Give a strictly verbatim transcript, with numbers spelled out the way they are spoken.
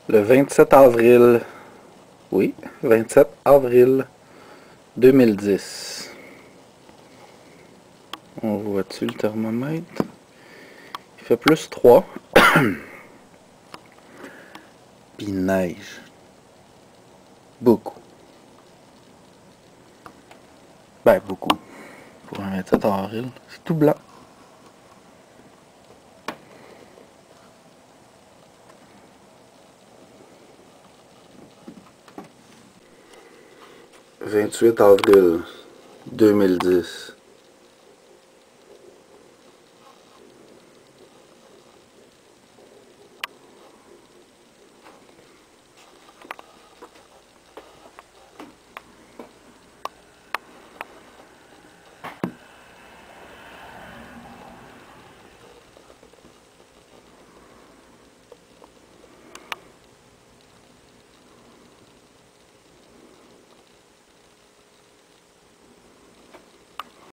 Le vingt-sept avril, oui, vingt-sept avril deux mille dix. On voit-tu le thermomètre? Il fait plus trois. Puis il neige. Beaucoup. Ben, beaucoup. Pour un vingt-sept avril. C'est tout blanc. vingt-huit avril deux mille dix.